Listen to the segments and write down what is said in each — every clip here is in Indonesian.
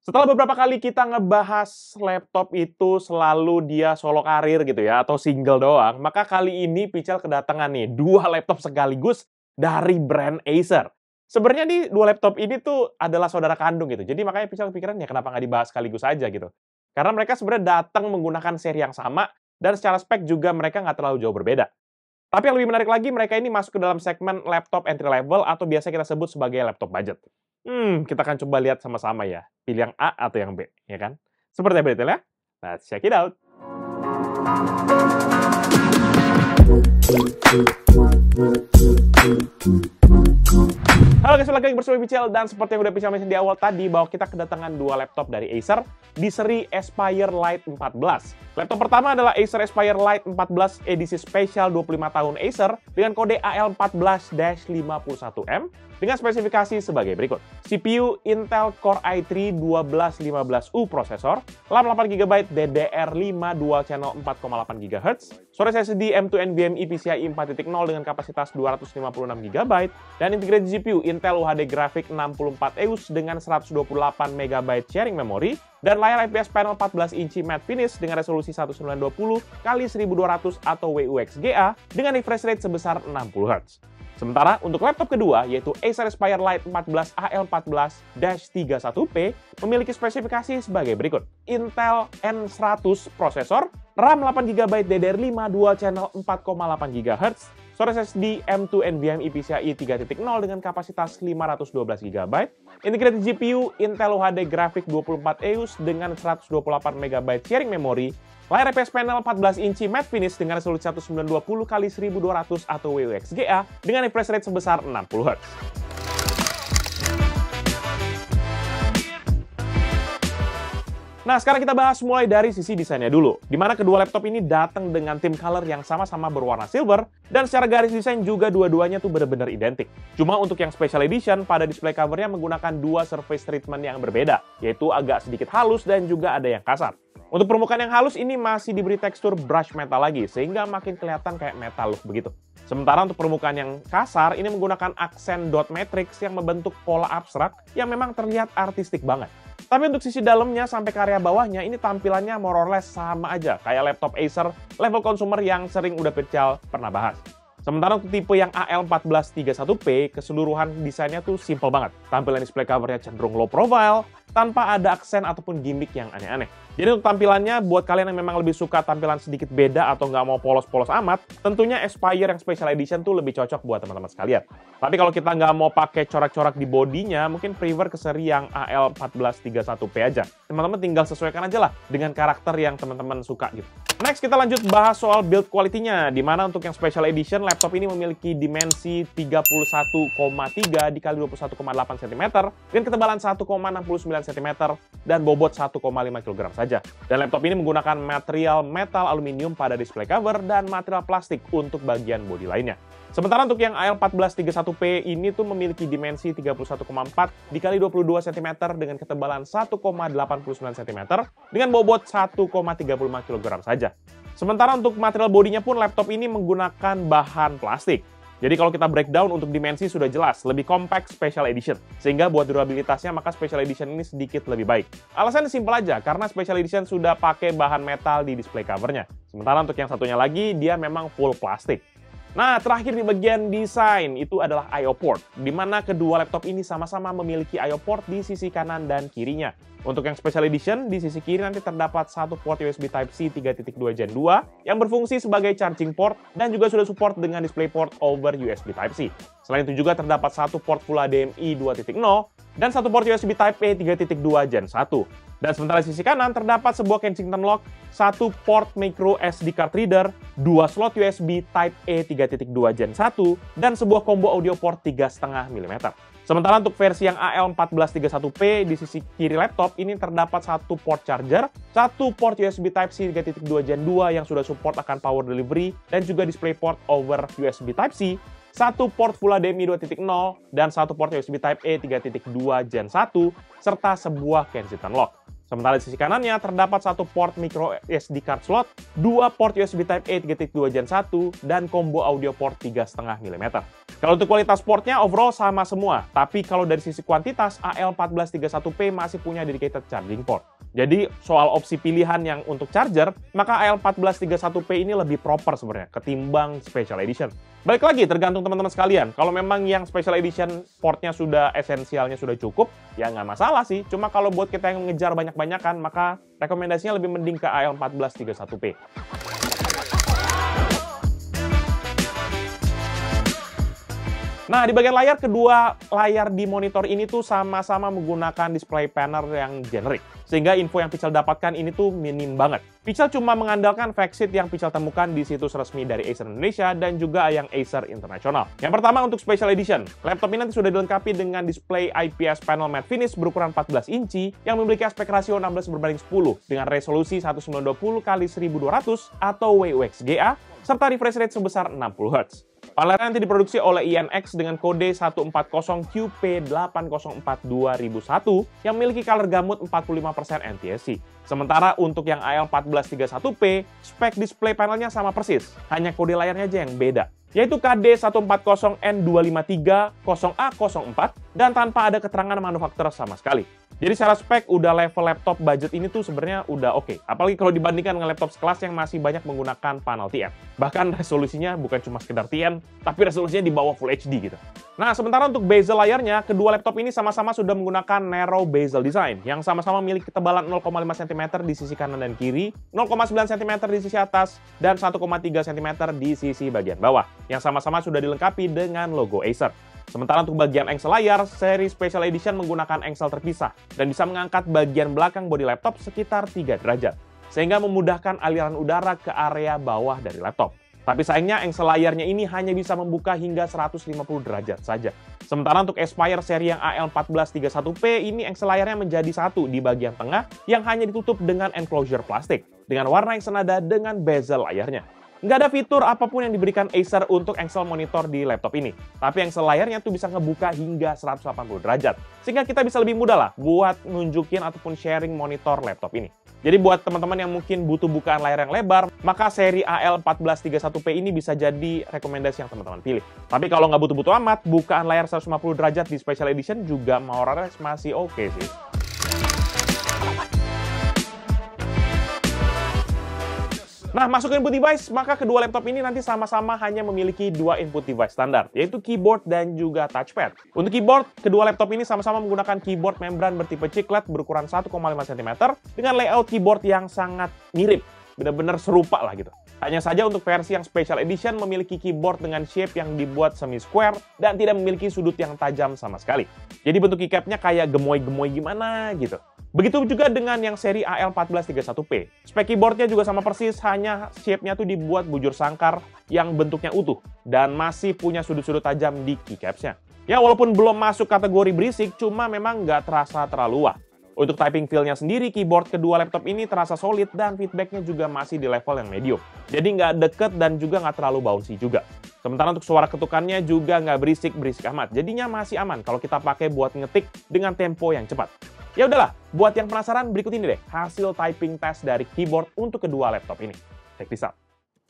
Setelah beberapa kali kita ngebahas laptop itu selalu dia solo karir gitu ya, atau single doang, maka kali ini Pichel kedatangan nih 2 laptop sekaligus dari brand Acer. Sebenarnya nih 2 laptop ini tuh adalah saudara kandung gitu. Jadi makanya Pichel kepikiran ya kenapa nggak dibahas sekaligus aja gitu. Karena mereka sebenarnya datang menggunakan seri yang sama dan secara spek juga mereka nggak terlalu jauh berbeda. Tapi yang lebih menarik lagi, mereka ini masuk ke dalam segmen laptop entry level atau biasa kita sebut sebagai laptop budget. Kita akan coba lihat sama-sama ya. Pilih yang A atau yang B, ya kan? Seperti apa detailnya? Let's check it out. Halo guys, balik lagi bersama Pichel, dan seperti yang udah Pichel mention di awal tadi bahwa kita kedatangan 2 laptop dari Acer di seri Aspire Lite 14. Laptop pertama adalah Acer Aspire Lite 14 edisi spesial 25 tahun Acer dengan kode AL14-51M dengan spesifikasi sebagai berikut. CPU Intel Core i3 1215U prosesor, RAM 8GB DDR5 dual channel 4,8 GHz, storage SSD M2 NVMe PCIe 4.0 dengan kapasitas 256GB, dan integrated GPU Intel UHD Graphic 64 EUS dengan 128MB sharing memory, dan layar IPS panel 14 inci matte finish dengan resolusi 1920x1200 atau WUXGA dengan refresh rate sebesar 60Hz. Sementara untuk laptop kedua, yaitu Acer Aspire Lite 14 AL14-31P, memiliki spesifikasi sebagai berikut. Intel N100 prosesor, RAM 8GB DDR5 dual channel 4,8 GHz, storage SSD M2 NVMe PCIe 3.0 dengan kapasitas 512GB, integrated GPU Intel UHD Graphic 24 EUS dengan 128MB sharing memory, layar IPS panel 14 inci matte finish dengan resolusi 1920x1200 atau WUXGA dengan refresh rate sebesar 60Hz. Nah, sekarang kita bahas mulai dari sisi desainnya dulu, di mana kedua laptop ini datang dengan tint color yang sama-sama berwarna silver, dan secara garis desain juga dua-duanya tuh benar-benar identik. Cuma untuk yang special edition, pada display covernya menggunakan 2 surface treatment yang berbeda, yaitu agak sedikit halus dan juga ada yang kasar. Untuk permukaan yang halus ini masih diberi tekstur brush metal lagi, sehingga makin kelihatan kayak metal look begitu. Sementara untuk permukaan yang kasar, ini menggunakan aksen dot matrix yang membentuk pola abstrak yang memang terlihat artistik banget. Tapi untuk sisi dalamnya sampai ke area bawahnya, ini tampilannya more or less sama aja, kayak laptop Acer level consumer yang sering udah Pichel pernah bahas. Sementara untuk tipe yang AL14-31P, keseluruhan desainnya tuh simple banget. Tampilan display covernya cenderung low profile, tanpa ada aksen ataupun gimmick yang aneh-aneh. Jadi untuk tampilannya, buat kalian yang memang lebih suka tampilan sedikit beda atau nggak mau polos-polos amat, tentunya Aspire yang Special Edition tuh lebih cocok buat teman-teman sekalian. Tapi kalau kita nggak mau pakai corak-corak di bodinya, mungkin prefer ke seri yang AL14-31P aja. Teman-teman tinggal sesuaikan aja lah dengan karakter yang teman-teman suka gitu. Next, kita lanjut bahas soal build quality-nya, di mana untuk yang Special Edition, laptop ini memiliki dimensi 31,3 x 21,8 cm dengan ketebalan 1,69 cm dan bobot 1,5 kg saja. Dan laptop ini menggunakan material metal aluminium pada display cover dan material plastik untuk bagian bodi lainnya. Sementara untuk yang AL14-31P ini tuh memiliki dimensi 31,4 x 22 cm dengan ketebalan 1,89 cm dengan bobot 1,35 kg saja. Sementara untuk material bodinya pun laptop ini menggunakan bahan plastik. Jadi kalau kita breakdown untuk dimensi sudah jelas, lebih compact Special Edition. Sehingga buat durabilitasnya maka Special Edition ini sedikit lebih baik. Alasannya simpel aja, karena Special Edition sudah pakai bahan metal di display covernya. Sementara untuk yang satunya lagi, dia memang full plastik. Nah, terakhir di bagian desain itu adalah I/O port, di mana kedua laptop ini sama-sama memiliki I/O port di sisi kanan dan kirinya. Untuk yang Special Edition, di sisi kiri nanti terdapat satu port USB Type-C 3.2 Gen 2 yang berfungsi sebagai charging port dan juga sudah support dengan DisplayPort over USB Type-C. Selain itu juga terdapat satu port Full HDMI 2.0 dan satu port USB Type-A 3.2 Gen 1. Dan sementara di sisi kanan terdapat sebuah Kensington lock, satu port micro SD card reader, 2 slot USB Type-A 3.2 Gen 1, dan sebuah combo audio port 3,5 mm. Sementara untuk versi yang AL14-31P di sisi kiri laptop ini terdapat satu port charger, satu port USB Type-C 3.2 Gen 2 yang sudah support akan power delivery dan juga DisplayPort over USB Type-C, satu port Full HDMI 2.0 dan satu port USB Type-A 3.2 Gen 1 serta sebuah Kensington lock. Sementara di sisi kanannya terdapat satu port micro SD card slot, dua port USB Type-A 3.2 Gen 1 dan combo audio port 3,5 mm. Kalau untuk kualitas portnya overall sama semua, tapi kalau dari sisi kuantitas, AL1431P masih punya dedicated charging port. Jadi soal opsi pilihan yang untuk charger, maka AL1431P ini lebih proper sebenarnya ketimbang Special Edition. Balik lagi, tergantung teman-teman sekalian. Kalau memang yang Special Edition portnya sudah esensialnya sudah cukup, ya nggak masalah sih. Cuma kalau buat kita yang mengejar banyak-banyakan, maka rekomendasinya lebih mending ke AL1431P. Nah, di bagian layar, kedua layar di monitor ini tuh sama-sama menggunakan display panel yang generik. Sehingga info yang Pichel dapatkan ini tuh minim banget. Pichel cuma mengandalkan factsheet yang Pichel temukan di situs resmi dari Acer Indonesia dan juga yang Acer Internasional. Yang pertama untuk Special Edition. Laptop ini nanti sudah dilengkapi dengan display IPS panel matte finish berukuran 14 inci yang memiliki aspek rasio 16:10 dengan resolusi 1920x1200 atau WUXGA serta refresh rate sebesar 60 Hz. Panelernya nanti diproduksi oleh INX dengan kode 140QP8042.001 yang memiliki color gamut 45% NTSC. Sementara untuk yang AL1431P, spek display panelnya sama persis, hanya kode layarnya aja yang beda, yaitu KD1400N253-0A04 dan tanpa ada keterangan manufaktur sama sekali. Jadi secara spek udah level laptop budget ini tuh sebenarnya udah oke. Apalagi kalau dibandingkan dengan laptop sekelas yang masih banyak menggunakan panel TN. Bahkan resolusinya bukan cuma sekedar TN, tapi resolusinya di bawah Full HD gitu. Nah, sementara untuk bezel layarnya, kedua laptop ini sama-sama sudah menggunakan narrow bezel design yang sama-sama memiliki ketebalan 0,5 cm di sisi kanan dan kiri, 0,9 cm di sisi atas, dan 1,3 cm di sisi bagian bawah, yang sama-sama sudah dilengkapi dengan logo Acer. Sementara untuk bagian engsel layar, seri Special Edition menggunakan engsel terpisah dan bisa mengangkat bagian belakang bodi laptop sekitar 3 derajat, sehingga memudahkan aliran udara ke area bawah dari laptop. Tapi sayangnya engsel layarnya ini hanya bisa membuka hingga 150 derajat saja. Sementara untuk Aspire seri yang AL1431P ini engsel layarnya menjadi satu di bagian tengah yang hanya ditutup dengan enclosure plastik dengan warna yang senada dengan bezel layarnya. Nggak ada fitur apapun yang diberikan Acer untuk engsel monitor di laptop ini. Tapi engsel layarnya tuh bisa ngebuka hingga 180 derajat. Sehingga kita bisa lebih mudah lah buat nunjukin ataupun sharing monitor laptop ini. Jadi buat teman-teman yang mungkin butuh bukaan layar yang lebar, maka seri AL1431P ini bisa jadi rekomendasi yang teman-teman pilih. Tapi kalau nggak butuh-butuh amat, bukaan layar 150 derajat di Special Edition juga more or less masih oke sih. Nah, masuk ke input device, maka kedua laptop ini nanti sama-sama hanya memiliki dua input device standar, yaitu keyboard dan juga touchpad. Untuk keyboard, kedua laptop ini sama-sama menggunakan keyboard membran bertipe chiclet berukuran 1,5 cm dengan layout keyboard yang sangat mirip, benar-benar serupa lah gitu. Hanya saja untuk versi yang Special Edition memiliki keyboard dengan shape yang dibuat semi-square dan tidak memiliki sudut yang tajam sama sekali. Jadi bentuk keycapnya kayak gemoy-gemoy gimana gitu. Begitu juga dengan yang seri AL1431P. Spek keyboardnya juga sama persis, hanya shape-nya tuh dibuat bujur sangkar yang bentuknya utuh dan masih punya sudut-sudut tajam di keycaps-nya. Ya walaupun belum masuk kategori berisik, cuma memang nggak terasa terlalu wah. Untuk typing feel-nya sendiri, keyboard kedua laptop ini terasa solid dan feedback-nya juga masih di level yang medium. Jadi nggak deket dan juga nggak terlalu bouncy juga. Sementara untuk suara ketukannya juga nggak berisik-berisik amat. Jadinya masih aman kalau kita pakai buat ngetik dengan tempo yang cepat. Ya udahlah, buat yang penasaran berikut ini deh hasil typing test dari keyboard untuk kedua laptop ini. Check this out.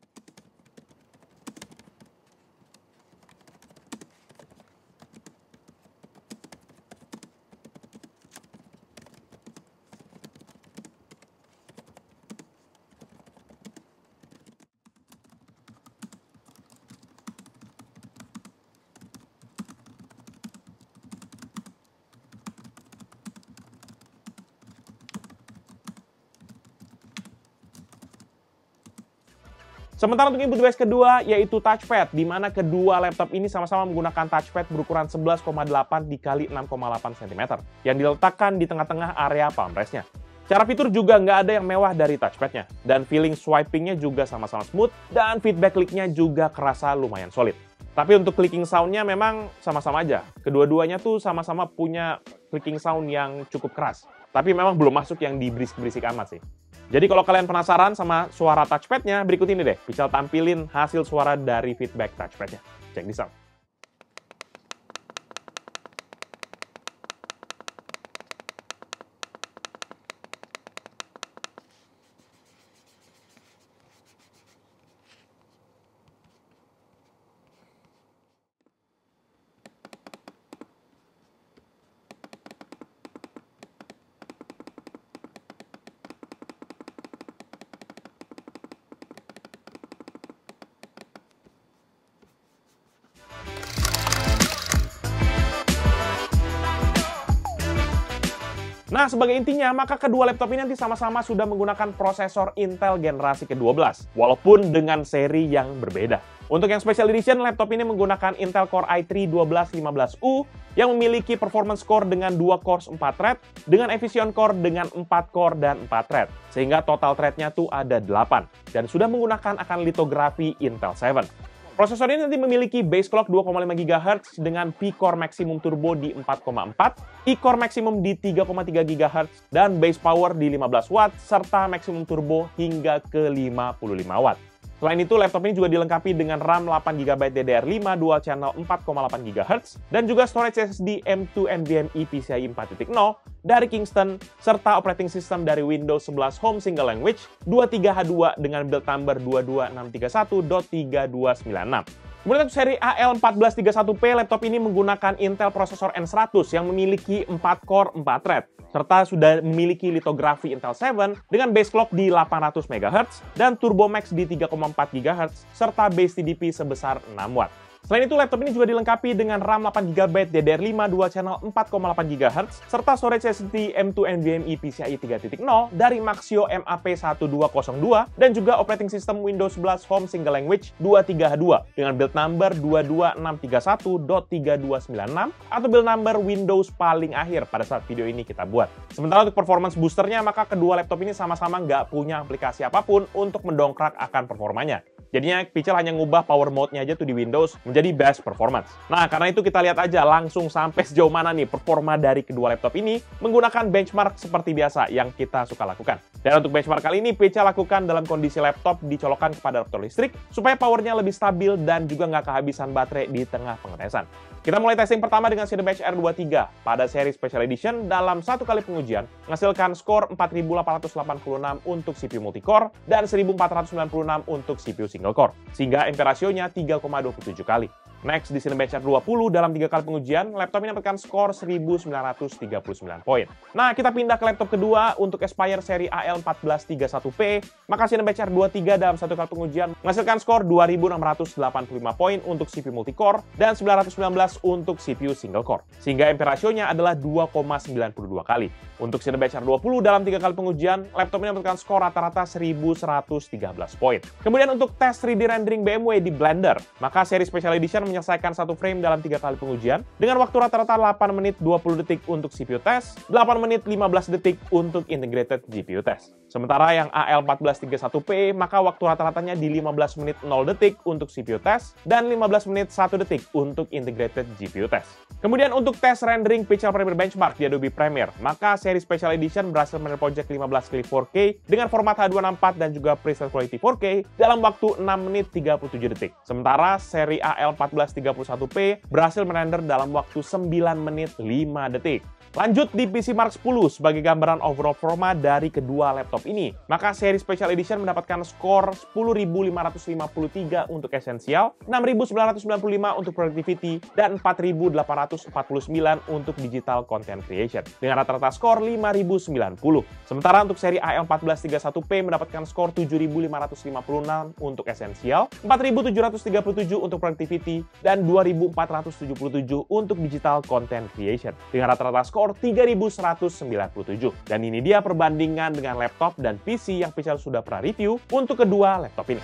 Sementara untuk input device kedua, yaitu touchpad, di mana kedua laptop ini sama-sama menggunakan touchpad berukuran 11,8 x 6,8 cm, yang diletakkan di tengah-tengah area palm rest-nya. Cara fitur juga nggak ada yang mewah dari touchpad-nya, dan feeling swiping-nya juga sama-sama smooth, dan feedback klik-nya juga kerasa lumayan solid. Tapi untuk clicking sound-nya memang sama-sama aja. Kedua-duanya tuh sama-sama punya clicking sound yang cukup keras. Tapi memang belum masuk yang diberisik-berisik amat sih. Jadi kalau kalian penasaran sama suara touchpad-nya, berikut ini deh. Pichel tampilin hasil suara dari feedback touchpad-nya. Check this out. Nah, sebagai intinya, maka kedua laptop ini nanti sama-sama sudah menggunakan prosesor Intel generasi ke-12, walaupun dengan seri yang berbeda. Untuk yang Special Edition, laptop ini menggunakan Intel Core i3 12115U yang memiliki performance core dengan 2 cores 4 thread, dengan efficient core dengan 4 core dan 4 thread, sehingga total thread-nya tuh ada 8, dan sudah menggunakan akan litografi Intel 7. Prosesor ini nanti memiliki base clock 2,5 GHz dengan P-Core Maximum Turbo di 4,4, E-Core Maximum di 3,3 GHz, dan base power di 15 Watt, serta Maximum Turbo hingga ke 55 Watt. Selain itu, laptop ini juga dilengkapi dengan RAM 8GB DDR5 Dual Channel 4,8 GHz dan juga storage SSD M2 NVMe PCIe 4.0 dari Kingston serta operating system dari Windows 11 Home Single Language 23H2 dengan build number 22631.3296. Kemudian untuk seri AL1431P, laptop ini menggunakan Intel prosesor N100 yang memiliki 4 core 4 thread, serta sudah memiliki litografi Intel 7 dengan base clock di 800 MHz dan Turbo Max di 3,4 GHz, serta base TDP sebesar 6 Watt. Selain itu, laptop ini juga dilengkapi dengan RAM 8GB DDR5 Dual Channel 4,8 GHz, serta storage SSD M2 NVMe PCIe 3.0 dari Maxio MAP1202 dan juga operating system Windows 11 Home Single Language 23H2 dengan build number 22631.3296 atau build number Windows paling akhir pada saat video ini kita buat. Sementara untuk performance boosternya, maka kedua laptop ini sama-sama nggak punya aplikasi apapun untuk mendongkrak akan performanya. Jadinya Pichel hanya ngubah power mode-nya aja tuh di Windows menjadi best performance. Nah, karena itu kita lihat aja langsung sampai sejauh mana nih performa dari kedua laptop ini menggunakan benchmark seperti biasa yang kita suka lakukan. Dan untuk benchmark kali ini, Pichel lakukan dalam kondisi laptop dicolokkan kepada adaptor listrik supaya powernya lebih stabil dan juga nggak kehabisan baterai di tengah pengetesan. Kita mulai testing pertama dengan Cinebench R23 pada seri Special Edition dalam satu kali pengujian menghasilkan skor 4886 untuk CPU multicore dan 1496 untuk CPU single core, sehingga MP rasionya 3,27 kali. Next, di Cinebench R20 dalam 3 kali pengujian, laptop ini mendapatkan skor 1939 poin. Nah, kita pindah ke laptop kedua untuk Aspire seri AL1431P, maka Cinebench R23 dalam 1 kali pengujian menghasilkan skor 2685 poin untuk CPU multicore dan 919 untuk CPU single core, sehingga MP rasionya adalah 2,92 kali. Untuk Cinebench R20 dalam 3 kali pengujian, laptop ini mendapatkan skor rata-rata 1113 poin. Kemudian untuk tes 3D rendering BMW di Blender, maka seri Special Edition menyelesaikan satu frame dalam 3 kali pengujian dengan waktu rata-rata 8 menit 20 detik untuk CPU test, 8 menit 15 detik untuk integrated GPU test. Sementara yang AL1431P, maka waktu rata-ratanya di 15 menit 0 detik untuk CPU test dan 15 menit 1 detik untuk integrated GPU test. Kemudian untuk tes rendering Pichel Premiere Benchmark di Adobe Premiere, maka seri Special Edition berhasil menerproject 15 kali 4K dengan format H264 dan juga preset quality 4K dalam waktu 6 menit 37 detik. Sementara seri AL1431P berhasil merender dalam waktu 9 menit 5 detik. Lanjut di PC Mark 10 sebagai gambaran overall performa dari kedua laptop ini. Maka seri Special Edition mendapatkan skor 10.553 untuk Essential, 6.995 untuk Productivity, dan 4.849 untuk Digital Content Creation, dengan rata-rata skor 5.090. Sementara untuk seri AL1431P mendapatkan skor 7.556 untuk Essential, 4.737 untuk Productivity, dan 2.477 untuk Digital Content Creation, dengan rata-rata skor 3.197. Dan ini dia perbandingan dengan laptop dan PC yang Pichel sudah pernah review untuk kedua laptop ini.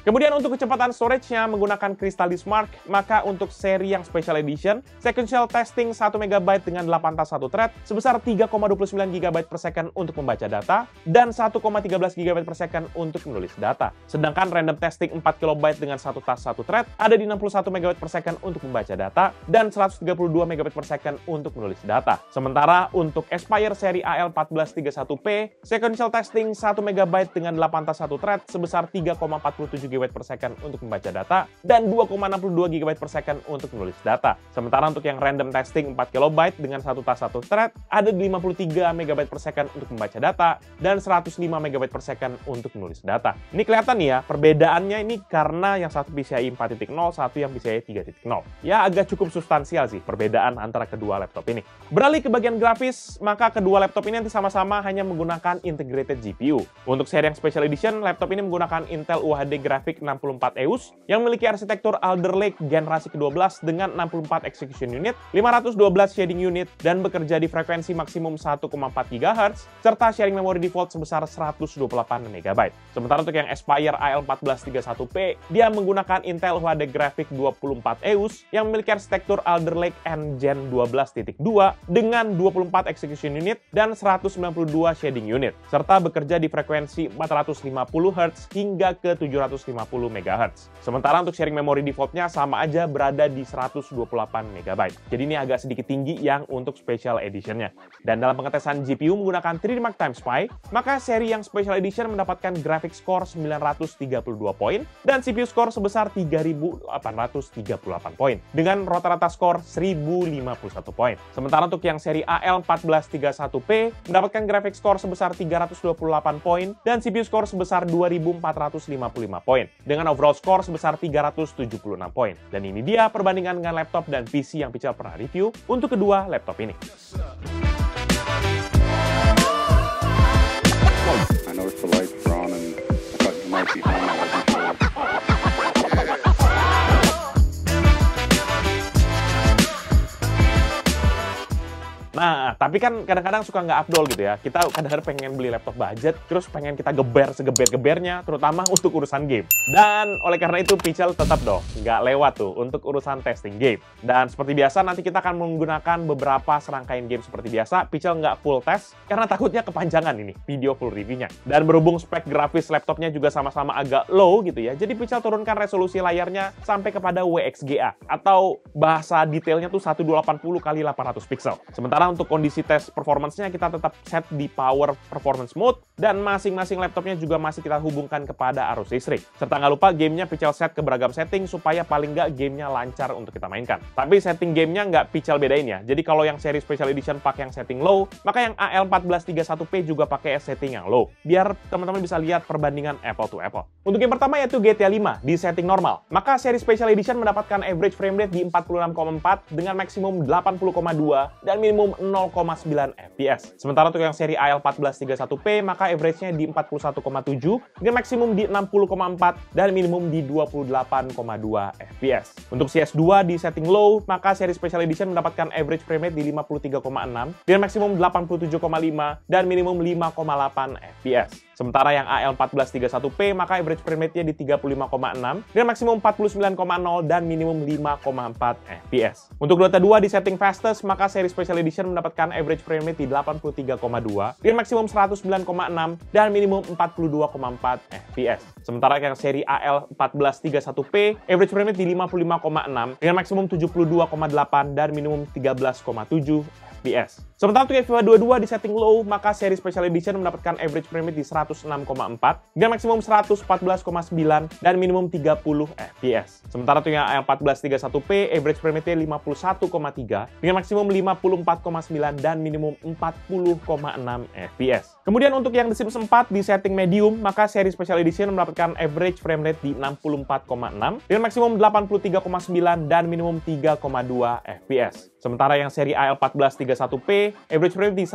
Kemudian untuk kecepatan storage-nya menggunakan Crystal Disk Mark, maka untuk seri yang Special Edition, sequential testing 1 MB dengan 8 tas 1 thread sebesar 3,29 GB per second untuk membaca data dan 1,13 GB per second untuk menulis data. Sedangkan random testing 4 KB dengan 1 tas 1 thread ada di 61 MB per second untuk membaca data dan 132 MB per second untuk menulis data. Sementara untuk Aspire seri AL1431P, sequential testing 1 MB dengan 8 tas 1 thread sebesar 3,47 GB per second untuk membaca data dan 2,62 GB per second untuk menulis data. Sementara untuk yang random testing 4 KB dengan 1 tas 1 thread ada di 53 MB per second untuk membaca data dan 105 MB per second untuk menulis data. Ini kelihatan nih ya, perbedaannya ini karena yang satu PCIe 4.0, satu yang PCIe 3.0. Ya agak cukup substansial sih perbedaan antara kedua laptop ini. Beralih ke bagian grafis, maka kedua laptop ini nanti sama-sama hanya menggunakan integrated GPU. Untuk seri yang Special Edition, laptop ini menggunakan Intel UHD Graphics 64 EOS yang memiliki arsitektur Alder Lake generasi ke-12 dengan 64 execution unit, 512 shading unit, dan bekerja di frekuensi maksimum 1,4 GHz, serta sharing memory default sebesar 128 MB. Sementara untuk yang Aspire AL1431P, dia menggunakan Intel UHD Graphics 24 EOS yang memiliki arsitektur Alder Lake N Gen 12.2 dengan 24 execution unit dan 192 shading unit, serta bekerja di frekuensi 450 Hz hingga ke 750 MHz. Sementara untuk sharing memory defaultnya sama aja berada di 128 MB. Jadi ini agak sedikit tinggi yang untuk Special Edition-nya. Dan dalam pengetesan GPU menggunakan 3D Mark Time Spy, maka seri yang Special Edition mendapatkan graphics score 932 poin dan CPU score sebesar 3838 poin dengan rata-rata skor 1051 poin. Sementara untuk yang seri AL1431P mendapatkan graphics score sebesar 328 poin dan CPU score sebesar 2455 poin dengan overall score sebesar 376 poin. Dan ini dia perbandingan dengan laptop dan PC yang Pichel pernah review untuk kedua laptop ini. I noticed the lights were on and I thought you might be home. I wasn't sure. Nah, tapi kan kadang-kadang suka nggak afdol gitu ya. Kita kadang-kadang pengen beli laptop budget, terus pengen kita geber segeber-gebernya, terutama untuk urusan game. Dan oleh karena itu, Pichel tetap dong nggak lewat tuh untuk urusan testing game. Dan seperti biasa, nanti kita akan menggunakan beberapa serangkaian game seperti biasa. Pichel nggak full test, karena takutnya kepanjangan ini video full review-nya. Dan berhubung spek grafis laptopnya juga sama-sama agak low gitu ya, jadi Pichel turunkan resolusi layarnya sampai kepada WXGA, atau bahasa detailnya tuh 1280 x 800 pixel. Sementara untuk kondisi tes performance-nya kita tetap set di power performance mode dan masing-masing laptopnya juga masih kita hubungkan kepada arus listrik. Serta nggak lupa gamenya Pichel set ke beragam setting supaya paling nggak gamenya lancar untuk kita mainkan. Tapi setting gamenya nggak Pichel bedain ya. Jadi kalau yang seri Special Edition pakai yang setting low, maka yang AL1431P juga pakai setting yang low. Biar teman-teman bisa lihat perbandingan apple to apple. Untuk yang pertama yaitu GTA 5 di setting normal. Maka seri Special Edition mendapatkan average frame rate di 46,4 dengan maksimum 80,2 dan minimum 0,9 FPS. Sementara untuk yang seri AL1431P, maka average-nya di 41,7 dengan maksimum di 60,4 dan minimum di 28,2 FPS. Untuk CS2 di setting low, maka seri Special Edition mendapatkan average frame rate di 53,6 dengan maksimum 87,5 dan minimum 5,8 FPS. Sementara yang AL1431P, maka average frame rate-nya di 35,6 dengan maksimum 49,0 dan minimum 5,4 FPS. Untuk Dota 2 di setting fastest, maka seri Special Edition mendapatkan average frame rate di 83,2 dengan maksimum 109,6 dan minimum 42,4 FPS. Sementara yang seri AL1431P, average frame rate di 55,6 dengan maksimum 72,8 dan minimum 13,7 FPS. Sementara untuk FIFA 22 di setting low, maka seri Special Edition mendapatkan average frame rate di 106,4 dengan maksimum 114,9 dan minimum 30 FPS. Sementara untuk yang AL1431P, average frame rate 51,3 dengan maksimum 54,9 dan minimum 40,6 FPS. Kemudian untuk yang The Sims 4 di setting medium, maka seri Special Edition mendapatkan average frame rate di 64,6 dengan maksimum 83,9 dan minimum 3,2 FPS. Sementara yang seri AL1431P, average frame rate di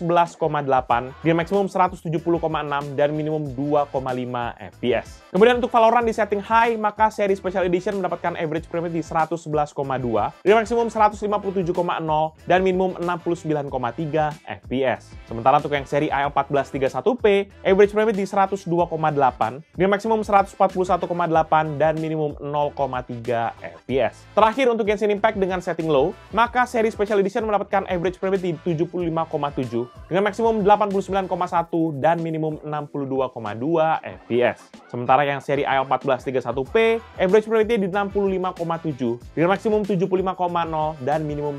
111,8, dengan maksimum 170,6 dan minimum 2,5 FPS. Kemudian untuk Valorant di setting high, maka seri Special Edition mendapatkan average frame rate di 111,2, dengan maksimum 157,0 dan minimum 69,3 FPS. Sementara untuk yang seri AL1431P, average frame rate di 102,8, dengan maksimum 141,8 dan minimum 0,3 FPS. Terakhir untuk Genshin Impact dengan setting low, maka seri Special Edition mendapatkan average frame rate di 75,7 dengan maksimum 89,1 dan minimum 62,2 FPS. Sementara yang seri AL1431P, average frame rate di 65,7 dengan maksimum 75,0 dan minimum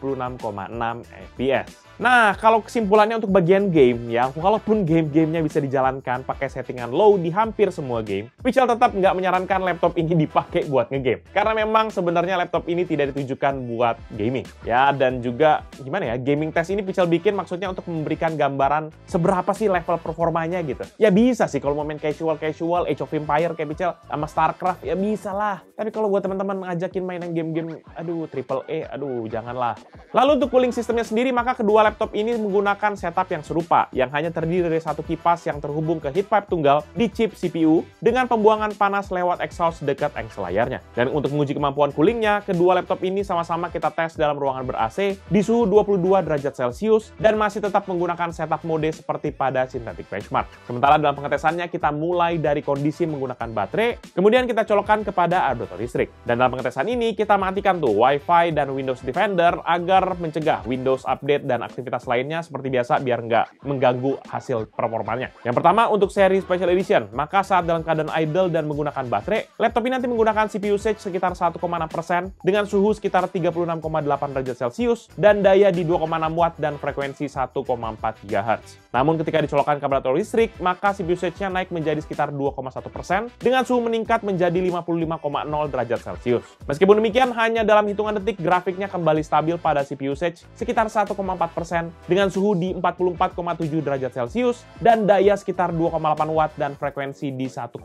36,6 FPS. Nah, kalau kesimpulannya untuk bagian game ya, walaupun game-gamenya bisa dijalankan pakai settingan low di hampir semua game, Pichel tetap nggak menyarankan laptop ini dipakai buat ngegame. Karena memang sebenarnya laptop ini tidak ditujukan buat gaming. Ya, dan juga gimana ya, gaming test ini Pichel bikin maksudnya untuk memberikan gambaran seberapa sih level performanya gitu. Ya bisa sih kalau mau main casual, Age of Empire kayak Pichel sama StarCraft, ya bisa lah. Tapi kalau buat teman-teman ngajakin mainan game-game, aduh, AAA, aduh, janganlah. Lalu untuk cooling sistemnya sendiri, maka kedua laptop ini menggunakan setup yang serupa, yang hanya terdiri dari satu kipas yang terhubung ke heat pipe tunggal di chip CPU dengan pembuangan panas lewat exhaust dekat engsel layarnya. Dan untuk menguji kemampuan coolingnya, kedua laptop ini sama-sama kita tes dalam ruangan ber-AC di suhu 22 derajat Celcius dan masih tetap menggunakan setup mode seperti pada Synthetic Benchmark. Sementara dalam pengetesannya kita mulai dari kondisi menggunakan baterai, kemudian kita colokkan kepada arus listrik. Dan dalam pengetesan ini kita matikan tuh Wi-Fi dan Windows Defender agar mencegah Windows Update dan aktivitas lainnya seperti biasa biar nggak mengganggu hasil performanya. Yang pertama untuk seri Special Edition, maka saat dalam keadaan idle dan menggunakan baterai, laptop ini nanti menggunakan CPU usage sekitar 1,6% dengan suhu sekitar 36,8 derajat Celcius dan daya di 2,6 watt dan frekuensi 1,4 GHz. Namun ketika dicolokkan ke kabel listrik, maka CPU usage-nya naik menjadi sekitar 2,1% dengan suhu meningkat menjadi 55,0 derajat Celcius. Meskipun demikian, hanya dalam hitungan detik grafiknya kembali stabil pada CPU usage sekitar 1,4% dengan suhu di 44,7 derajat Celcius dan daya sekitar 2,8 watt dan frekuensi di 1,3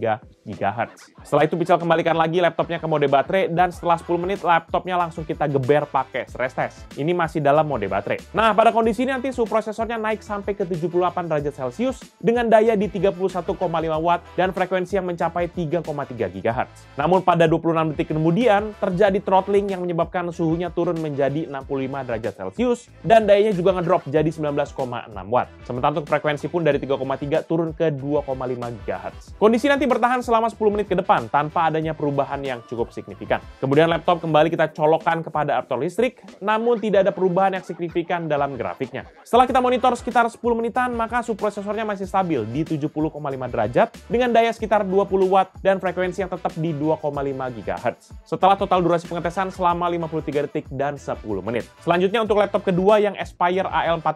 GHz. Setelah itu Pichel kembalikan lagi laptopnya ke mode baterai dan setelah 10 menit laptopnya langsung kita geber pakai stress test. Ini masih dalam mode baterai. Nah, pada kondisi ini nanti suhu prosesornya naik sampai ke 78 derajat Celcius dengan daya di 31,5 watt dan frekuensi yang mencapai 3,3 GHz. Namun pada 26 detik kemudian terjadi throttling yang menyebabkan suhunya turun menjadi 65 derajat Celcius dan dayanya juga ngedrop jadi 19,6 watt. Sementara untuk frekuensi pun dari 3,3 turun ke 2,5 GHz. Kondisi nanti bertahan selama 10 menit ke depan tanpa adanya perubahan yang cukup signifikan. Kemudian laptop kembali kita colokkan kepada adaptor listrik, namun tidak ada perubahan yang signifikan dalam grafiknya. Setelah kita monitor sekitar 10 menitan, maka subprosesornya masih stabil di 70,5 derajat dengan daya sekitar 20 watt dan frekuensi yang tetap di 2,5 GHz. Setelah total durasi pengetesan selama 53 detik dan 10 menit. Selanjutnya untuk laptop kedua yang Aspire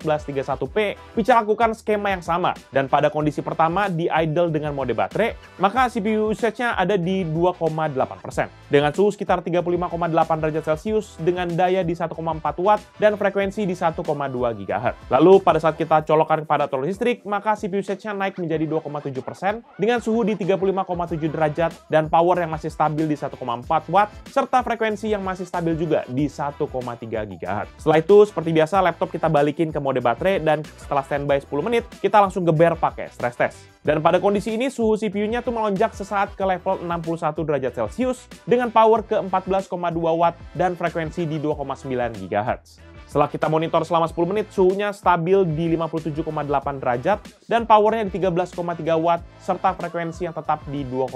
AL1431P, Pichel lakukan skema yang sama dan pada kondisi pertama di idle dengan mode baterai, maka CPU usage-nya ada di 2,8% dengan suhu sekitar 35,8 derajat Celcius dengan daya di 1,4 watt dan frekuensi di 1,2 GHz. Lalu pada saat kita colokkan kepada adaptor listrik, maka CPU usage-nya naik menjadi 2,7% dengan suhu di 35,7 derajat dan power yang masih stabil di 1,4 watt serta frekuensi yang masih stabil juga di 1,3 GHz. Setelah itu seperti biasa laptop kita balikin ke mode baterai dan setelah standby 10 menit kita langsung geber pakai stress test. Dan pada kondisi ini suhu CPU-nya tuh melonjak sesaat ke level 61 derajat Celcius dengan power ke 14,2 watt dan frekuensi di 2,9 GHz. Setelah kita monitor selama 10 menit, suhunya stabil di 57,8 derajat dan powernya di 13,3 watt serta frekuensi yang tetap di 2,9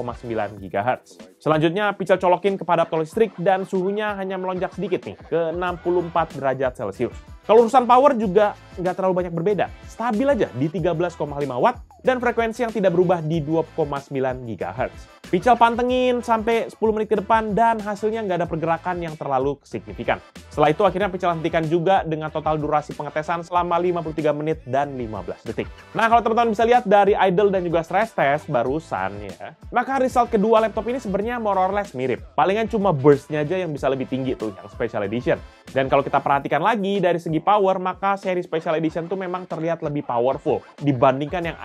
GHz. Selanjutnya, Pichel colokin kepada adaptor listrik dan suhunya hanya melonjak sedikit nih ke 64 derajat Celcius. Kalau urusan power juga nggak terlalu banyak berbeda, stabil aja di 13,5 watt dan frekuensi yang tidak berubah di 2,9 GHz. Pichel pantengin sampai 10 menit ke depan dan hasilnya nggak ada pergerakan yang terlalu signifikan. Setelah itu akhirnya Pichel hentikan juga dengan total durasi pengetesan selama 53 menit dan 15 detik. Nah, kalau teman-teman bisa lihat dari idle dan juga stress test barusan ya, maka result kedua laptop ini sebenarnya more or less mirip. Palingan cuma burst-nya aja yang bisa lebih tinggi tuh yang Special Edition. Dan kalau kita perhatikan lagi dari segi power, maka seri Special Edition tuh memang terlihat lebih powerful dibandingkan yang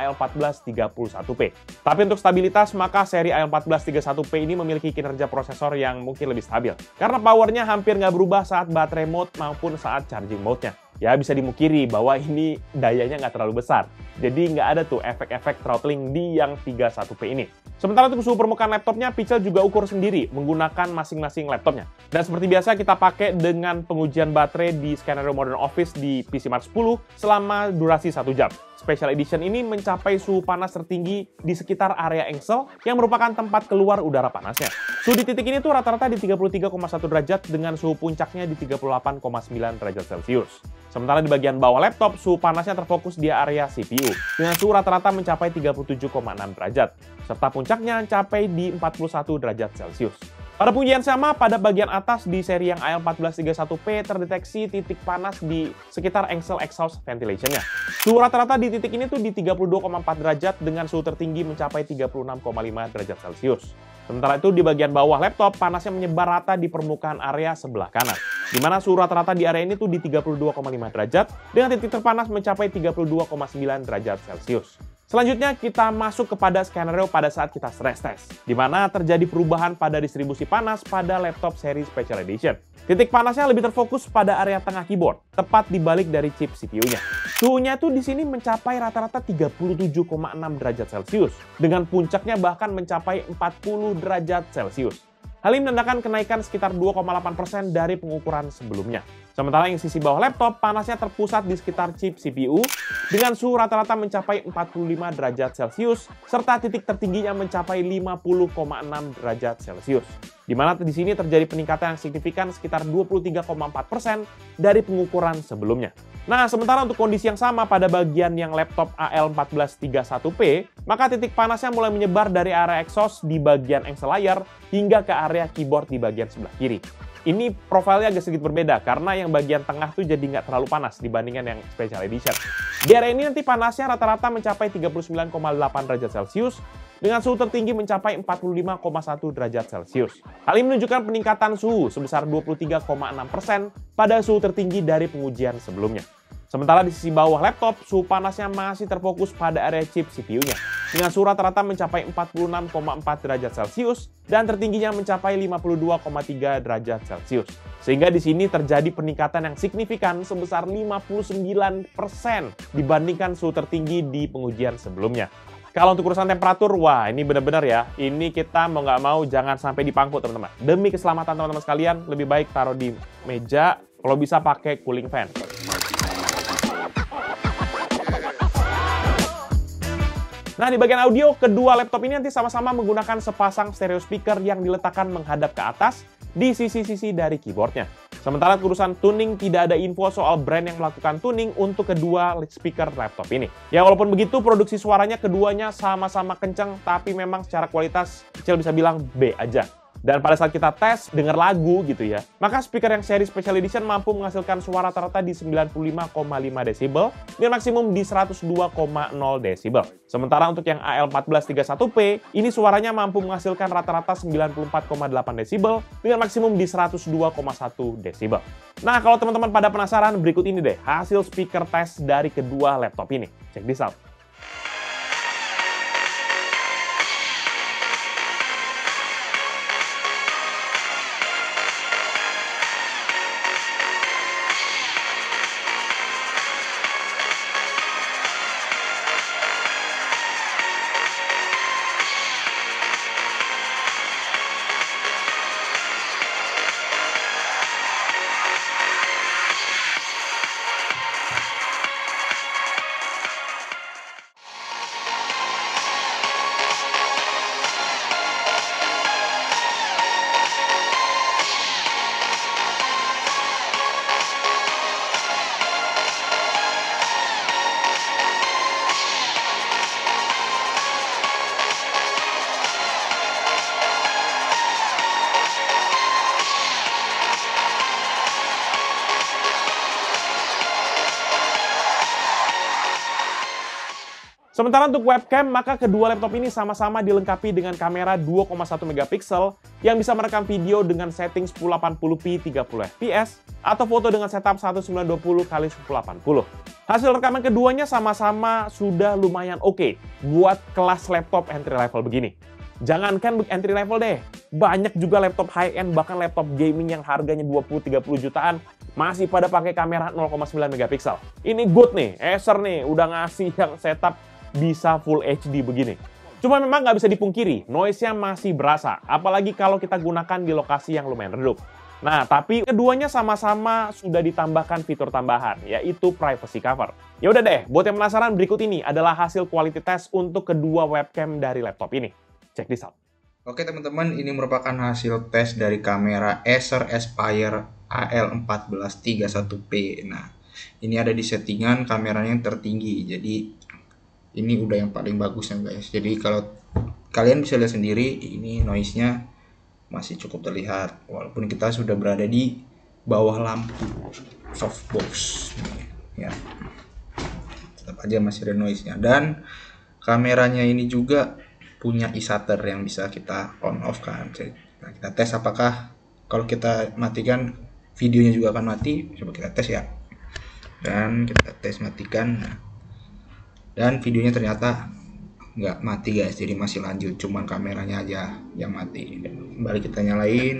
AL1431P. Tapi untuk stabilitas, maka seri AL1431P ini memiliki kinerja prosesor yang mungkin lebih stabil. Karena powernya hampir nggak berubah saat baterai mode maupun saat charging mode-nya. Ya bisa dimukiri bahwa ini dayanya nggak terlalu besar. Jadi nggak ada tuh efek-efek throttling di yang 31P ini. Sementara untuk suhu permukaan laptopnya, Pixel juga ukur sendiri menggunakan masing-masing laptopnya. Dan seperti biasa kita pakai dengan pengujian baterai di skenario Modern Office di PCMark 10 selama durasi 1 jam. Special Edition ini mencapai suhu panas tertinggi di sekitar area engsel yang merupakan tempat keluar udara panasnya. Suhu di titik ini tuh rata-rata di 33,1 derajat dengan suhu puncaknya di 38,9 derajat Celcius. Sementara di bagian bawah laptop, suhu panasnya terfokus di area CPU dengan suhu rata-rata mencapai 37,6 derajat, serta puncaknya mencapai di 41 derajat Celcius. Pada pengujian sama, pada bagian atas di seri yang AL1431P terdeteksi titik panas di sekitar engsel exhaust ventilation-nya. Suhu rata-rata di titik ini tuh di 32,4 derajat dengan suhu tertinggi mencapai 36,5 derajat Celcius. Sementara itu di bagian bawah laptop, panasnya menyebar rata di permukaan area sebelah kanan, di mana suhu rata-rata di area ini tuh di 32,5 derajat dengan titik terpanas mencapai 32,9 derajat Celcius. Selanjutnya kita masuk kepada skenario pada saat kita stress test, di mana terjadi perubahan pada distribusi panas pada laptop seri Special Edition. Titik panasnya lebih terfokus pada area tengah keyboard, tepat di balik dari chip CPU-nya. Suhunya itu di sini mencapai rata-rata 37,6 derajat Celcius, dengan puncaknya bahkan mencapai 40 derajat Celcius. Hal ini menandakan kenaikan sekitar 2,8% dari pengukuran sebelumnya. Sementara yang sisi bawah laptop, panasnya terpusat di sekitar chip CPU dengan suhu rata-rata mencapai 45 derajat Celcius, serta titik tertingginya mencapai 50,6 derajat Celcius. Di mana di sini terjadi peningkatan yang signifikan sekitar 23,4% dari pengukuran sebelumnya. Nah, sementara untuk kondisi yang sama pada bagian yang laptop AL1431P, maka titik panasnya mulai menyebar dari area exhaust di bagian engsel layar hingga ke area keyboard di bagian sebelah kiri. Ini profilnya agak sedikit berbeda karena yang bagian tengah tuh jadi nggak terlalu panas dibandingkan yang Special Edition. Di area ini nanti panasnya rata-rata mencapai 39,8 derajat Celcius dengan suhu tertinggi mencapai 45,1 derajat Celcius. Hal ini menunjukkan peningkatan suhu sebesar 23,6% pada suhu tertinggi dari pengujian sebelumnya. Sementara di sisi bawah laptop, suhu panasnya masih terfokus pada area chip CPU-nya dengan suhu rata-rata mencapai 46,4 derajat Celcius dan tertingginya mencapai 52,3 derajat Celcius. Sehingga di sini terjadi peningkatan yang signifikan sebesar 59% dibandingkan suhu tertinggi di pengujian sebelumnya. Kalau untuk urusan temperatur, wah ini benar-benar ya, ini kita mau nggak mau jangan sampai dipangku teman-teman. Demi keselamatan teman-teman sekalian, lebih baik taruh di meja, kalau bisa pakai cooling fan. Nah, di bagian audio, kedua laptop ini nanti sama-sama menggunakan sepasang stereo speaker yang diletakkan menghadap ke atas di sisi-sisi dari keyboardnya. Sementara urusan tuning, tidak ada info soal brand yang melakukan tuning untuk kedua speaker laptop ini. Ya, walaupun begitu, produksi suaranya keduanya sama-sama kencang, tapi memang secara kualitas, Kecil bisa bilang B aja. Dan pada saat kita tes, dengar lagu gitu ya, maka speaker yang seri Special Edition mampu menghasilkan suara rata-rata di 95,5 desibel dan maksimum di 102,0 desibel. Sementara untuk yang AL1431P, ini suaranya mampu menghasilkan rata-rata 94,8 desibel dengan maksimum di 102,1 desibel. Nah, kalau teman-teman pada penasaran, berikut ini deh hasil speaker tes dari kedua laptop ini. Check this out. Sementara untuk webcam, maka kedua laptop ini sama-sama dilengkapi dengan kamera 2,1 megapiksel yang bisa merekam video dengan setting 1080p 30 fps atau foto dengan setup 1920x1080. Hasil rekaman keduanya sama-sama sudah lumayan oke buat kelas laptop entry level begini. Jangankan entry level deh, banyak juga laptop high-end bahkan laptop gaming yang harganya 20-30 jutaan masih pada pakai kamera 0,9 megapiksel. Ini good nih, Acer nih udah ngasih yang setup bisa Full HD begini. Cuma memang nggak bisa dipungkiri, noise-nya masih berasa, apalagi kalau kita gunakan di lokasi yang lumayan redup. Nah, tapi keduanya sama-sama sudah ditambahkan fitur tambahan, yaitu privacy cover. Ya udah deh, buat yang penasaran, berikut ini adalah hasil quality test untuk kedua webcam dari laptop ini. Check this out. Oke teman-teman, ini merupakan hasil tes dari kamera Acer Aspire AL1431P. Nah, ini ada di settingan kameranya yang tertinggi, jadi ini udah yang paling bagusnya guys. Jadi kalau kalian bisa lihat sendiri, ini noise-nya masih cukup terlihat walaupun kita sudah berada di bawah lampu softbox ya, tetap aja masih ada noise-nya. Dan kameranya ini juga punya e-shutter yang bisa kita on off kan. Nah, kita tes apakah kalau kita matikan videonya juga akan mati. Coba kita tes ya, dan kita tes matikan. Nah, dan videonya ternyata nggak mati guys, jadi masih lanjut, cuman kameranya aja yang mati. Kembali kita nyalain.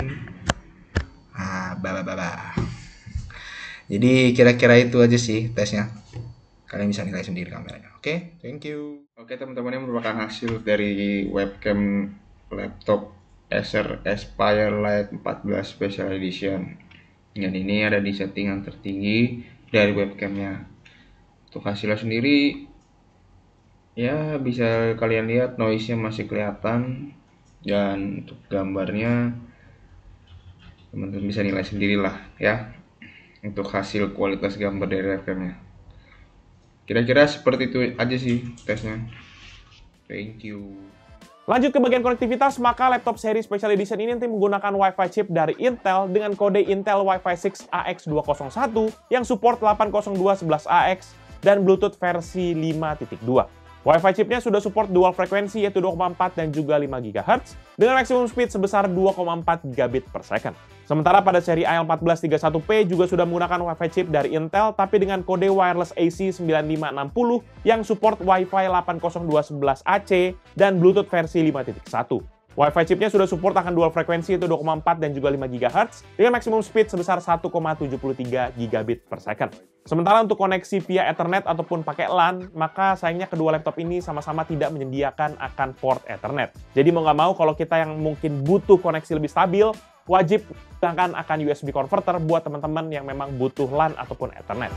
Jadi kira-kira itu aja sih tesnya, kalian bisa nilai sendiri kameranya. Oke, thank you. Oke teman-teman, ini merupakan hasil dari webcam laptop Acer Aspire Lite 14 Special Edition, dan ini ada di settingan tertinggi dari webcamnya. Untuk hasilnya sendiri ya bisa kalian lihat, noise-nya masih kelihatan, dan untuk gambarnya teman-teman bisa nilai sendirilah ya untuk hasil kualitas gambar dari webcamnya. Kira-kira seperti itu aja sih tesnya. Thank you. Lanjut ke bagian konektivitas, maka laptop seri Special Edition ini nanti menggunakan Wi-Fi chip dari Intel dengan kode Intel Wi-Fi 6 AX201 yang support 802.11ax dan Bluetooth versi 5.2. Wi-Fi chipnya sudah support dual frekuensi yaitu 2,4 dan juga 5 GHz dengan maximum speed sebesar 2,4 gigabit per second. Sementara pada seri AL1431P juga sudah menggunakan Wi-Fi chip dari Intel tapi dengan kode wireless AC 9560 yang support Wi-Fi 802.11ac dan Bluetooth versi 5.1. Wi-Fi chipnya sudah support akan dual frekuensi yaitu 2,4 dan juga 5 GHz dengan maximum speed sebesar 1,73 gigabit per second. Sementara untuk koneksi via Ethernet ataupun pakai LAN, maka sayangnya kedua laptop ini sama-sama tidak menyediakan akan port Ethernet. Jadi mau nggak mau kalau kita yang mungkin butuh koneksi lebih stabil, wajib menggunakan akan USB converter buat teman-teman yang memang butuh LAN ataupun Ethernet.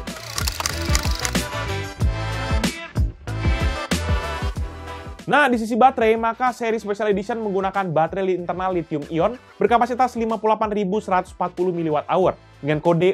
Nah, di sisi baterai, maka seri Special Edition menggunakan baterai internal lithium-ion berkapasitas 58.140 mWh dengan kode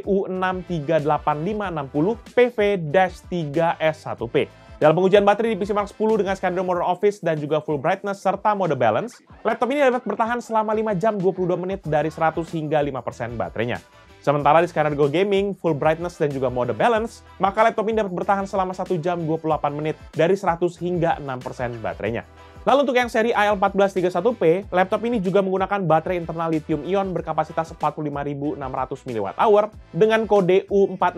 U6385560PV-3S1P. Dalam pengujian baterai di PC Mark 10 dengan skenario Modern Office dan juga Full Brightness serta mode balance, laptop ini dapat bertahan selama 5 jam 22 menit dari 100 hingga 5% baterainya. Sementara di skenario Gaming, Full Brightness dan juga mode balance, maka laptop ini dapat bertahan selama 1 jam 28 menit dari 100 hingga 6% baterainya. Lalu untuk yang seri AL1431P, laptop ini juga menggunakan baterai internal lithium-ion berkapasitas 45.600 mWh dengan kode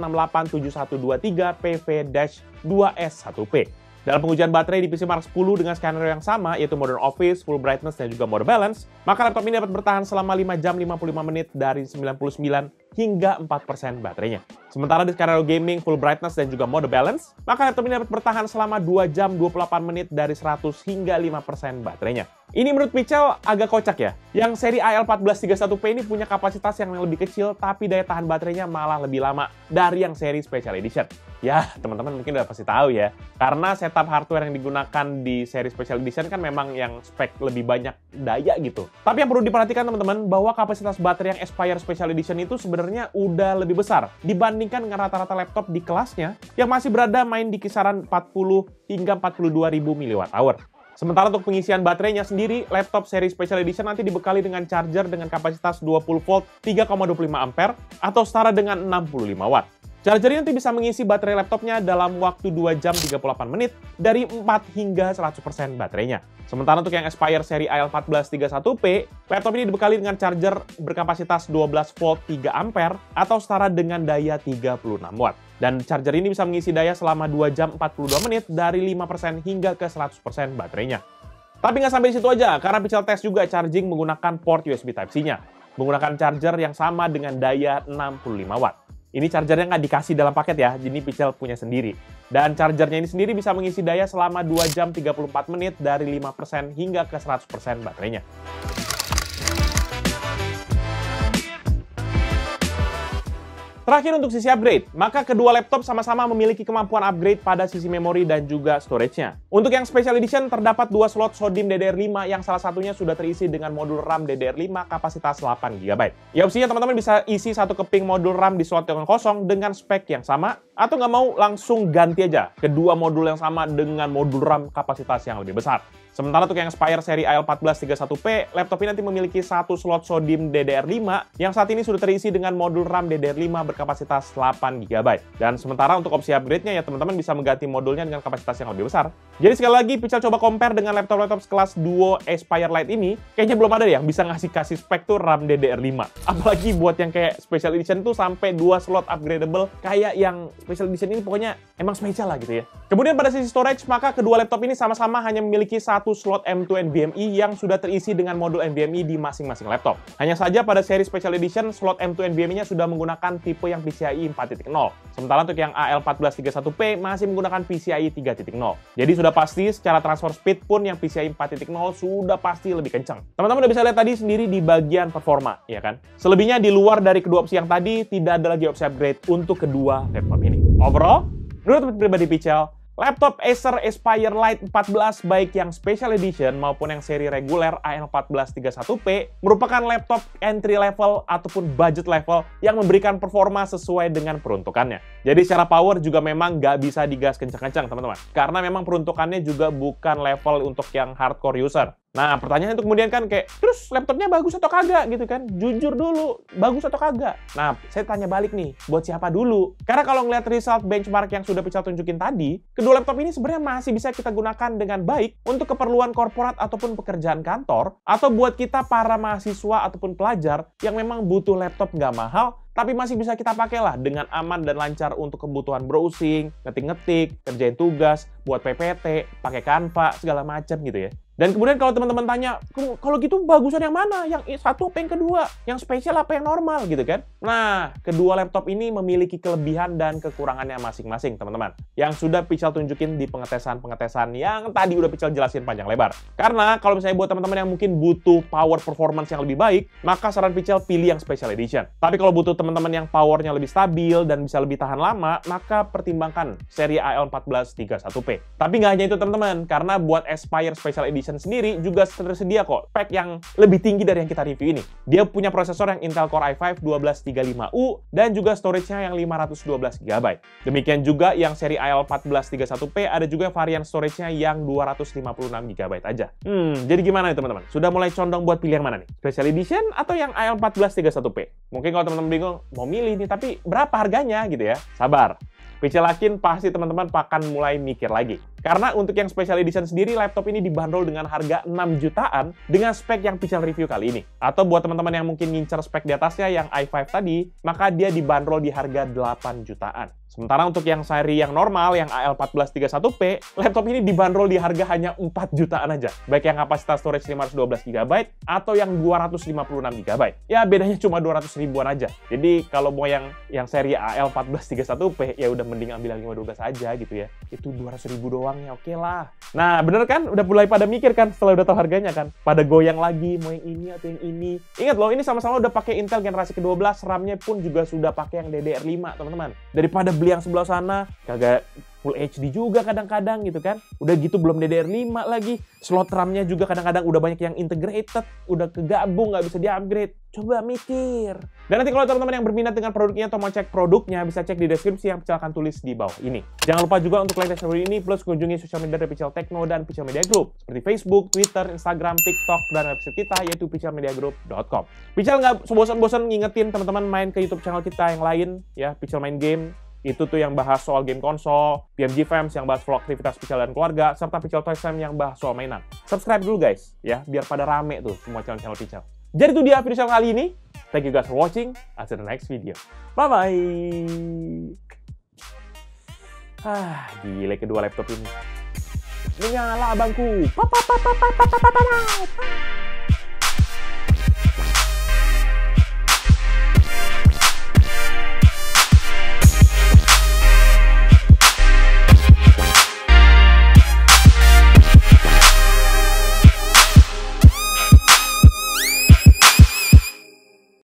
U6887123PV-2S1P. Dalam pengujian baterai di PC Mark 10 dengan skenario yang sama, yaitu Modern Office, Full Brightness, dan juga Mode Balance, maka laptop ini dapat bertahan selama 5 jam 55 menit dari 99 hingga 4% baterainya. Sementara di skenario Gaming, Full Brightness, dan juga Mode Balance, maka laptop ini dapat bertahan selama 2 jam 28 menit dari 100 hingga 5% baterainya. Ini menurut Pichel agak kocak ya. Yang seri AL1431P ini punya kapasitas yang lebih kecil, tapi daya tahan baterainya malah lebih lama dari yang seri Special Edition. Ya, teman-teman mungkin udah pasti tahu ya. Karena setup hardware yang digunakan di seri Special Edition kan memang yang spek lebih banyak daya gitu. Tapi yang perlu diperhatikan teman-teman, bahwa kapasitas baterai yang Aspire Special Edition itu sebenarnya udah lebih besar dibandingkan dengan rata-rata laptop di kelasnya yang masih berada main di kisaran 40 hingga 42.000 mWh. Sementara untuk pengisian baterainya sendiri, laptop seri Special Edition nanti dibekali dengan charger dengan kapasitas 20 volt 3,25 ampere atau setara dengan 65 watt. Charger ini nanti bisa mengisi baterai laptopnya dalam waktu 2 jam 38 menit dari 4 hingga 100% baterainya. Sementara untuk yang Aspire seri AL1431P, laptop ini dibekali dengan charger berkapasitas 12 volt 3 ampere atau setara dengan daya 36 watt. Dan charger ini bisa mengisi daya selama 2 jam 42 menit dari 5% hingga ke 100% baterainya. Tapi nggak sampai di situ aja, karena Pichel Test juga charging menggunakan port USB Type-C-nya, menggunakan charger yang sama dengan daya 65 watt. Ini chargernya nggak dikasih dalam paket ya, jadi Pichel punya sendiri. Dan chargernya ini sendiri bisa mengisi daya selama 2 jam 34 menit dari 5% hingga ke 100% baterainya. Terakhir untuk sisi upgrade, maka kedua laptop sama-sama memiliki kemampuan upgrade pada sisi memori dan juga storage-nya. Untuk yang Special Edition terdapat 2 slot SODIMM DDR5 yang salah satunya sudah terisi dengan modul RAM DDR5 kapasitas 8GB. Ya opsinya teman-teman bisa isi satu keping modul RAM di slot yang kosong dengan spek yang sama, atau nggak mau langsung ganti aja kedua modul yang sama dengan modul RAM kapasitas yang lebih besar. Sementara untuk yang Aspire seri AL1431P, laptop ini nanti memiliki satu slot SODIMM DDR5 yang saat ini sudah terisi dengan modul RAM DDR5 berkapasitas 8GB. Dan sementara untuk opsi upgrade-nya ya teman-teman bisa mengganti modulnya dengan kapasitas yang lebih besar. Jadi sekali lagi, Pichel coba compare dengan laptop-laptop sekelas Duo Aspire Lite ini, kayaknya belum ada yang bisa kasih spek tuh RAM DDR5. Apalagi buat yang kayak Special Edition tuh sampai 2 slot upgradable, kayak yang Special Edition ini pokoknya emang spesial lah gitu ya. Kemudian pada sisi storage, maka kedua laptop ini sama-sama hanya memiliki satu slot M2 NVMe yang sudah terisi dengan modul NVMe di masing-masing laptop. Hanya saja pada seri Special Edition, slot M2 NVMe-nya sudah menggunakan tipe yang PCIe 4.0. Sementara untuk yang AL1431P masih menggunakan PCIe 3.0. Jadi sudah pasti secara transfer speed pun yang PCIe 4.0 sudah pasti lebih kencang. Teman-teman udah bisa lihat tadi sendiri di bagian performa, ya kan? Selebihnya di luar dari kedua opsi yang tadi, tidak ada lagi opsi upgrade untuk kedua laptop ini. Overall, menurut pribadi Pichel, laptop Acer Aspire Lite 14 baik yang Special Edition maupun yang seri reguler AL1431P merupakan laptop entry level ataupun budget level yang memberikan performa sesuai dengan peruntukannya. Jadi secara power juga memang nggak bisa digas kencang-kencang teman-teman. Karena memang peruntukannya juga bukan level untuk yang hardcore user. Nah, pertanyaannya itu kemudian kan kayak, terus laptopnya bagus atau kagak gitu kan? Jujur dulu, bagus atau kagak? Nah, saya tanya balik nih, buat siapa dulu? Karena kalau ngeliat result benchmark yang sudah Pichel tunjukin tadi, kedua laptop ini sebenarnya masih bisa kita gunakan dengan baik untuk keperluan korporat ataupun pekerjaan kantor, atau buat kita para mahasiswa ataupun pelajar yang memang butuh laptop nggak mahal, tapi masih bisa kita pakai lah dengan aman dan lancar untuk kebutuhan browsing, ngetik-ngetik, kerjain tugas, buat PPT, pakai Canva, segala macam gitu ya. Dan kemudian kalau teman-teman tanya, kalau gitu bagusan yang mana? Yang satu apa yang kedua? Yang spesial apa yang normal gitu kan? Nah, kedua laptop ini memiliki kelebihan dan kekurangannya masing-masing teman-teman. Yang sudah Pichel tunjukin di pengetesan-pengetesan yang tadi udah Pichel jelasin panjang lebar. Karena kalau misalnya buat teman-teman yang mungkin butuh power performance yang lebih baik, maka saran Pichel pilih yang Special Edition. Tapi kalau butuh teman-teman yang powernya lebih stabil dan bisa lebih tahan lama, maka pertimbangkan seri AL1431P. Tapi nggak hanya itu teman-teman, karena buat Aspire Special Edition sendiri juga tersedia kok spek yang lebih tinggi dari yang kita review ini. Dia punya prosesor yang Intel Core i5 1235U dan juga storage-nya yang 512GB. Demikian juga yang seri AL1431P ada juga varian storage-nya yang 256GB aja. Jadi gimana nih teman-teman? Sudah mulai condong buat pilih yang mana nih? Special Edition atau yang AL1431P? Mungkin kalau teman-teman bingung mau milih nih, tapi berapa harganya gitu ya? Sabar. Pichel yakin pasti teman-teman akan mulai mikir lagi. Karena untuk yang Special Edition sendiri, laptop ini dibanderol dengan harga 6 jutaan dengan spek yang Pichel review kali ini. Atau buat teman-teman yang mungkin ngincer spek di atasnya yang i5 tadi, maka dia dibanderol di harga 8 jutaan. Sementara untuk yang seri yang normal, yang AL1431P, laptop ini dibanderol di harga hanya 4 jutaan aja. Baik yang kapasitas storage 512GB atau yang 256GB. Ya bedanya cuma 200 ribuan aja. Jadi kalau mau yang seri AL1431P, ya udah mending ambil yang 512 aja gitu ya. Itu 200 ribu doang ya, oke lah. Nah bener kan? Udah mulai pada mikir kan setelah udah tahu harganya kan? Pada goyang lagi, mau yang ini atau yang ini. Ingat loh, ini sama-sama udah pakai Intel generasi ke-12, RAM-nya pun juga sudah pakai yang DDR5 teman-teman. Daripada beli yang sebelah sana, kagak Full HD juga kadang-kadang gitu kan. Udah gitu belum DDR5 lagi. Slot RAM-nya juga kadang-kadang udah banyak yang integrated, udah kegabung, nggak bisa di-upgrade. Coba mikir. Dan nanti kalau teman-teman yang berminat dengan produknya atau mau cek produknya, bisa cek di deskripsi yang Pichel akan tulis di bawah ini. Jangan lupa juga untuk like video ini, plus kunjungi sosial media dari Pichel Techno dan Pichel Media Group, seperti Facebook, Twitter, Instagram, TikTok, dan website kita, yaitu pichelmediagroup.com. Pichel nggak bosan-bosan ngingetin teman-teman main ke YouTube channel kita yang lain, ya, Pichel Main Game. Itu tuh yang bahas soal game konsol, PMG Fams yang bahas vlog aktivitas Pichel dan keluarga, serta Pichel Toys Time yang bahas soal mainan. Subscribe dulu guys, ya, biar pada rame tuh semua channel-channel Pichel. Jadi itu dia video kali ini. Thank you guys for watching. I'll see you in the next video. Bye-bye. Gile kedua laptop ini. Menyala abangku.